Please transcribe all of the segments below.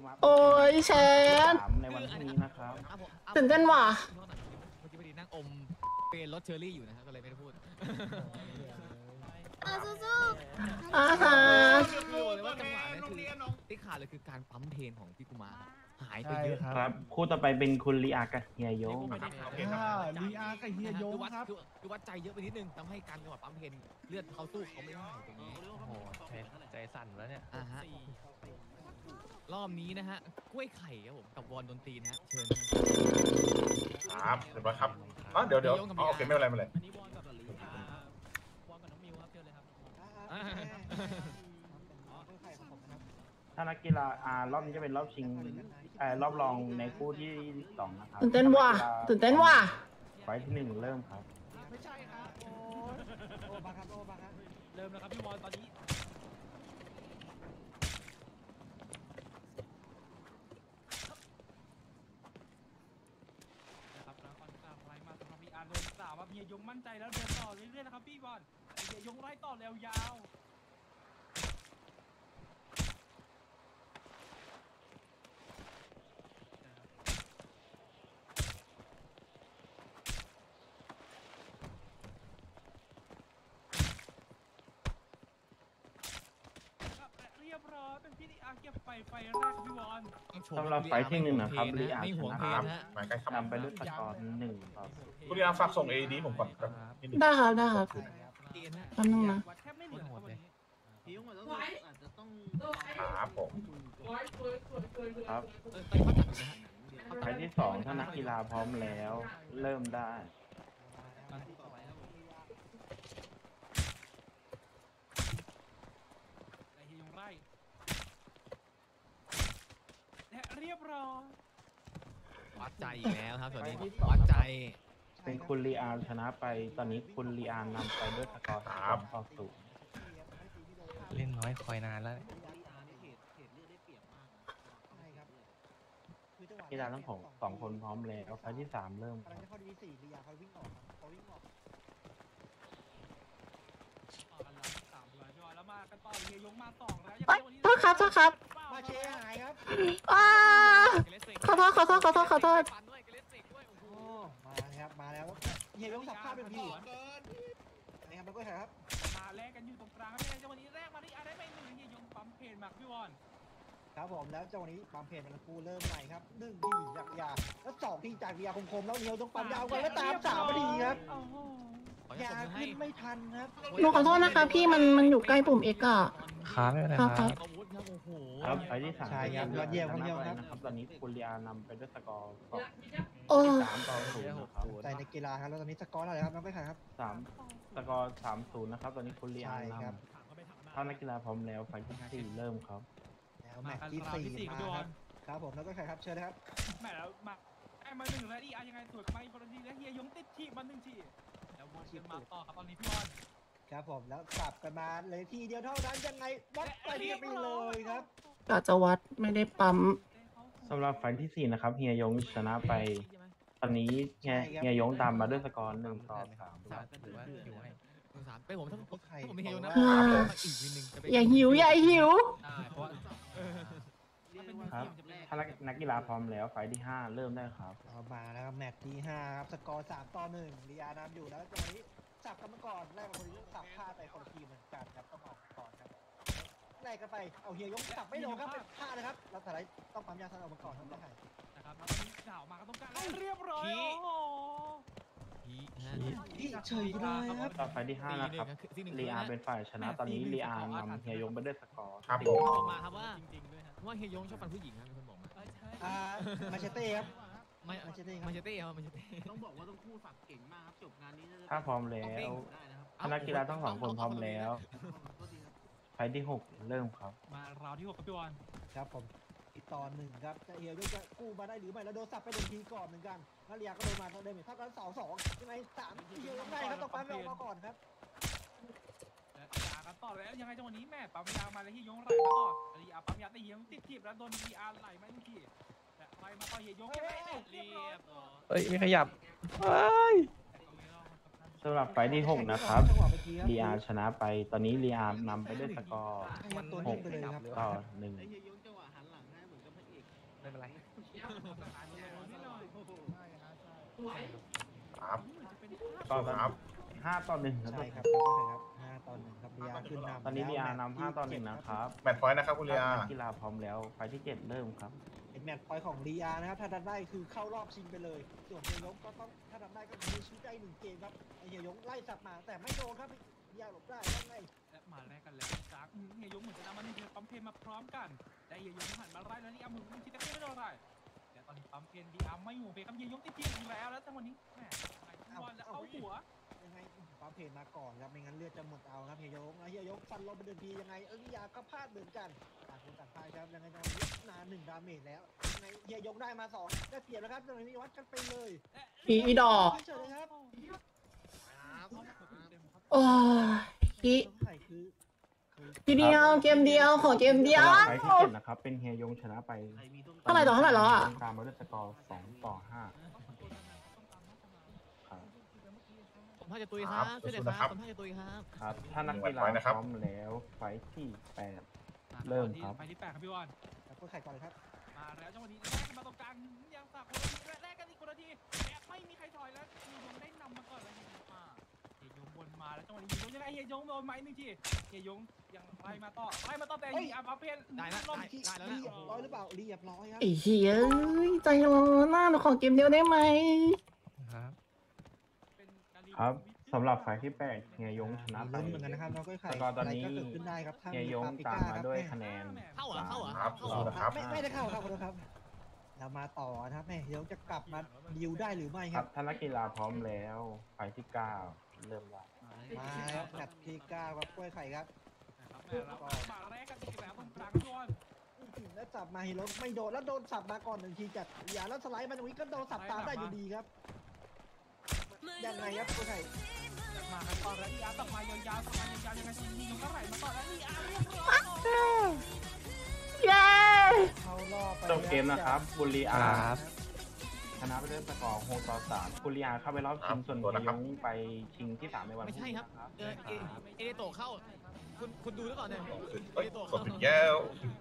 โอ้ยแชทในวันพรุ่งนี้นะครับตื่นเต้นว่ะเมื่อกี้พอดีนั่งอมเป็นรถเชอร์รี่อยู่นะครับก็เลยไม่ได้พูดสู้อ่าฮะคือบอกเลยว่าจังหวะนั้นคือที่ขาดเลยคือการปั๊มเทรนของพี่กุมารหายไปเยอะครับคู่ต่อไปเป็นคุณลีอากับเฮียโยงลีอากับเฮียโยงครับคือวัดใจเยอะไปนิดนึงทำให้การจังหวะปั๊มเทรนเลือดเขาสู้เขาไม่ได้ตรงนี้โอ้โหใจสั่นแล้วเนี่ยฮะรอบนี้นะฮะกล้วยไข่ครับผมกับวอนดนตรีนะฮะเชิญครับเดี๋ยวมาครับอ๋อเดี๋ยวอ๋อโอเคไม่เป็นไรไม่เป็นไรอันนี้วอนกับลีวอนกับน้องมิวครับเชิญเลยครับถ้านักกีฬารอบนี้จะเป็นรอบชิงรอบรองในคู่ที่2นะครับตื่นเต้นว่ะตื่นเต้นว่ะไฟล์ที่1เริ่มครับไม่ใช่ครับโอ้บาครับโอ้บาครับเริ่มแล้วครับพี่วอนตอนนี้นะครับแล้วก่อนจากไล่มาสำหรับพี่อาร์โดนสาวว่าเฮียยงมั่นใจแล้วเดินต่อเรื่อยๆนะครับพี่บอลเฮียยงไล่ต่อแล้วยาวครับและเรียบร้อยเป็นพี่อาร์เก็บไฟแรกครับพี่บอลสำหรับไฟล์ที่1นะครับลีอาไม่ชห่วงนะเพคลรับฮะหมายใกล้ครับนำไปด้วยสกอร์1-0 คุณลีอาฝากส่งเอดีผมก่อนครับนิดนึงได้ครับได้ครับเกณฑ์ฮะแป๊บนึงนะวัดแทบไม่เหลือครับวันนี้ครับผมครับไปเข้าจับนะฮะไฟล์ที่2ถ้านักกีฬาพร้อมแล้วเริ่มได้แต่เฮียยงไล่และเรียบร้อยวัดใจอีกแล้วครับส่วนนี้วัดใจเป็นคุณลีอาชนะไปตอนนี้คุณลีอานำไปด้วยสกอร์2-0 เล่นน้อยคอยนานแล้วกีฬาทั้งสองคนพร้อมแล้วไฟล์ที่3เริ่มครับต่อกันแล้วสามเลยพี่บอลแล้วมากันต่อเฮียยงมาสองแล้วยังเอ้ยโทษครับโทษครับมาเชหายครับอ้าขอโทษขอโทษขอโทษขอโทษฟันด้วยเกเลสเซกด้วยโอ้โหมาครับมาแล้วเฮียยงสับผ้าเป็นพี่นี่ครับมันก็ใช่ครับมาแลกกันอยู่ตรงกลางแล้วจังหวะนี้แรกมาที่อาร์ได้ไปหนึ่งเฮียยงปั๊มเพนมาพี่บอลครับผมแล้วจังหวะนี้ปั๊มเพจมันกูเริ่มใหม่ครับ1ทีจากยาแล้ว2ทีจากยาคมๆแล้วเนียวต้องปั๊มยาวกันแล้วตาม3พอดีครับโอ้โหยาขึ้นไม่ทันครับหนูขอโทษนะคะพี่มันอยู่ใกล้ปุ่ม X อ่ะค้าไม่เป็นไรครับครับอาวุธครับโอ้โหครับไฟล์ที่3 ใช่ครับยอดเยี่ยมครับนะครับตอนนี้คุณลีอานำไปด้วยสกอร์โอ้ 3-0นะครับใส่ในกีฬาครับแล้วตอนนี้สกอร์อะไรครับน้องไปขายครับ 3สกอร์3-0นะครับตอนนี้คุณลีอาใช่นครับำถ้านักกีฬาพร้อมแล้วไฟล์ที่4เริ่มครับแล้วแมตช์ที่4มาครับครับผมแล้วก็ใครครับเชิญนะครับแม่แล้วมาได้มาหนึ่งแล้วอีอาร์ยังไงสวยมาอีกคนทีแล้วเฮียยงติดทีมาหนึ่งทีแล้ววนกันมาต่อครับตอนนี้พี่บอลครับผมแล้วสับกันมาเลยทีเดียวเท่านั้นยังไงวัดไปเรียบเลยครับกะจะวัดไม่ได้ปั๊มสำหรับไฟล์ที่4นะครับเฮียยงชนะไป ตอนนี้เฮียยงตามมาด้วยสกอร์1-3ครับหรือว่าอยู่ให้สามเป็นผมถ้าผมไม่เฮลนะอ่าอีกนิดนึงจะเป็นอย่าหิวอย่าหิวได้เพราะว่าครับถ้านักกีฬาพร้อมแล้วไฟล์ที่5เริ่มได้ครับเอามาแล้วครับแมตช์ที่5ครับสกอร์3-1ลีอาร์นำอยู่แล้วจังหวะนี้สับกันมาก่อนแรกกับคนนี้สับพลาดไปคนละทีเหมือนกันครับต้องออกก่อนครับแรกกันไปเอาเฮียยงสับไม่ลงครับเป็นพลาดนะครับแล้วแต่ไรต้องปั๊มยาสลบออกมาก่อนครับต้องให้นะครับแล้วตอนนี้ดาวมาก็ต้องการแล้วเรียบร้อยโอ้โหพีฮะที่เฉยเลยครับต่อไฟล์ที่5นะครับลีอาเป็นฝ่ายชนะ ตอนนี้ลีอานำเฮียยงไปด้วยสกอร์ครับบผมอกมาครับว่าจริงๆด้วยฮะว่าเฮยงชอบฟันผู้หญิงครับมีคนบอกมามาเชเต้ครับไม่มาเชเต้ครับมาเชเต้ครับมาเชเต้ต้องบอกว่าต้องคู่ฝักเก่งมากครับจบงานนี้น่าจะถ้าพร้อมแล้วได้นะครับถ้านักกีฬาทั้งสองคนพร้อมแล้วไฟล์ที่6เริ่มครับมาราวที่6ครับพี่บอลครับผมอีกตอนหนึ่งครับจะเฮียยงจะกู้มาได้หรือไม่แล้วโดนสับไป1ทีก่อนเหมือนกันแล้วเลียก็โดนมาเดินเหมือนเท่ากัน2-2ยังไง3เฮียยงได้ครับต้องปั๊มออกมาก่อนครับและยากันต่อแล้วยังไงจังหวะนี้แม่ปั๊มยามาเลยที่ยงไหลมาต่อลีอาปั๊มยาแต่เฮียยงติดทีบแล้วโดนลีอาไหลมาหนึ่งทีและไปมาต่อเฮียยงเก็บไปเรียบร้อยเอ้ยไม่ขยับเอ้ยสำหรับไฟล์ที่6นะครับจังหวะเมื่อกี้ครับลีอาชนะไป ตอนนี้ลีอานำไปด้วยสกอร์ใช่ครับตัวนิ่งไปเลยครับต่อไอ้เฮียยงจังหวะหันหลังให้เหมือนกับพระเอกไม่เป็นไรครับต่อครับ 5-1ครับใช่ครับแล้วก็ใช่ครับ5-1ครับเรียขึ้นนำตอนนี้เรียนำ5-1นะครับแมตช์พอยต์นะครับคุณเลียนักกีฬาพร้อมแล้วไฟที่ 7 เริ่มครับเป็นแมตช์พอยต์ของลีอานะครับถ้าทำได้คือเข้ารอบชิงไปเลยส่วนเฮียยงก็ต้องถ้าทำได้ก็มีชีวิตได้1 เกมครับไอเฮียยงไล่สับมาแต่ไม่โดนครับลีอาหลบได้ยังไงและมาแรกกันแล้วจากเฮียยงเหมือนจะนำมาในเดือนปั๊มเพนมาพร้อมกันแต่เฮียยงหันมาไล่แล้วนี่เอามือมันคิดจะไม่โดนอะไรแต่ตอนนี้ปั๊มเพนดีอาร์ไม่หัวเพครับเฮียยงติดทีมอยู่แล้วจังหวะนี้แหมบอลแล้วเอาหัวยังไงปั๊มเพนมาก่อนครับไม่งั้นเลือดจะหมดเอาครับเฮียยงเฮียยงฟันลงไปเดินทียังไงลีอาก็พลาดเหมือนกันต่างคนต่างพลาดครับยังไงจังหวะนี้นาน1 ดาเมจแล้วยังไงเฮียยงได้มา2ได้เปรียบแล้วครับจังหวะนี้วัดกันไปเลยอีดอกเฉยเลยครับโอ้ยใช่คือทีเดียวเกมเดียวขอเกมเดียวสำหรับไฟที่ 7 นะครับ เป็นเฮียยงชนะไปเท่าไหร่ต่อเท่าไหร่แล้วอะตามมาด้วยสกอร์2-5ครับผมพาจะตุยครับช่วยหน่อยครับผมพาจะตุยครับครับ ถ้านักกีฬาพร้อมแล้วไฟที่ 8 เริ่มครับไปที่8ครับพี่บอลครับเพื่อไข่ก่อนเลยครับมาแล้วจังหวะนี้แลกกันมาตรงกลางยังสับคนละทีแลกกันอีกคนละทีแอบไม่มีใครถอยแล้วเฮียยงได้นำมาก่อนแล้วเฮียยงมาเฮียยงวนมาแล้วจังหวะนี้เฮียยงยังไงเฮียยงโดนไหม1 ทีเฮียยงยังไล่มาต่อแต่ยีอาร์เพนได้แล้วรอบได้ที่แล้วนะเรียบร้อยหรือเปล่าเรียบร้อยครับไอ้เหี้ยใจร้อนน่าหนูขอเกมเดียวได้ไหมครับครับสำหรับไฟที่ 8 เฮียยงชนะไปลุ้นเหมือนกันนะครับน้องก้อยไข่สกอร์ตอนนี้ะไรก็เกิดขึ้นได้ครับถ้าเฮียมียงปาปริตามก้ามาครับด้วยคะแนนเข้าเหรอเข้าเหรอครับสู้นะครับไม่ได้เข้าครับขอโทษครับเรามาต่อนะครับแม่เดี๋ยวจะกลับมาดิวได้หรือไม่คครัรับบ ถ้านักกีฬาพร้อมแล้วไฟที่ 9 เริ่มได้มาครับแมตช์ที่9ครับกล้วยไข่ครับมาแรกกันอีกแล้วตรงกลางด้วยแล้วสับมาฮิโร่ไม่โดนแล้วโดนสับมาก่อน1 ทีจากยาแล้วสไลด์มาตรงนี้ก็โดนสับตามได้อยู่ดีครับยังไงครับกล้วยไข่มากันต่อแล้วยีอาร์ตักมายาวๆตักมายาวๆยังไงตรงนี้ยงก็ไหลมาต่อแล้วยีอาร์เรียบร้อยเย้เข้ารอบไปจบเกมนะครับบุรีคอารับชนะไปด้วยสกอร์6-3บุรีอาเข้าไปรอบชิงส่วนเฮียยงไปชิงที่ 3 ในวันไม่ใช่ครับพงนี้นะเอเดโตเข้าคุณดูแล้วก่อนเนี่ยเฮ้ยกดผิดแก้ว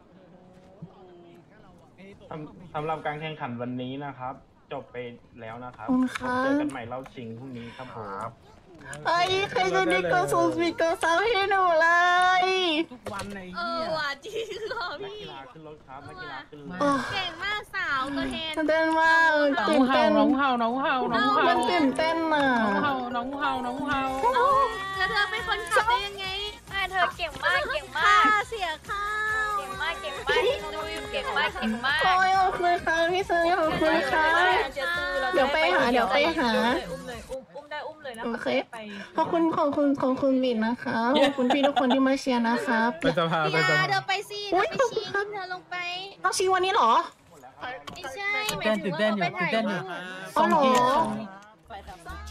เอเดโตสำหรับการแข่งขันวันนี้นะครับ จบไปแล้วนะครับขอบคุณคพรับบ เจอกันใหม่รอบชิงพรุ่งนี้ครับผมครับไอ้ใครจะได้เกอร์สูงสปีกเกอร์ซับให้หนูเลยว่ะจริงเหรอนักพี่กีฬาขึ้นรถครับนักกีฬาขึ้นรถโอ้เก่งมากสาวตัวแทนตื่นเต้นมากตื่นเต้นน้องเห่าน้องเห่ามันตื่นเต้นอ่ะน้องเห่าน้องเห่าเอ้าแล้วเธอเป็นคนขับได้ยังไงเธอเก่งมากเก่งมากเสียข้าวเก่งมากเก่งมากดูอยู่เก่งมากเก่งมากโอ้ยขอบคุณค่ะพี่ซื้อขอบคุณค่ะ เดี๋ยวไปหาอุ้มเลยอุ้มได้อุ้มเลยนะโอเคขอบคุณวินนะคะขอบคุณพี่ทุกคนที่มาเชียร์นะครับเป็นสภาพี่อาเธอไปสิเธอไปชิงเธอลงไปต้องชิงวันนี้เหรอไม่ใช่หมายถึงว่าเราไปถ่ายรูปอ๋อเหรอไป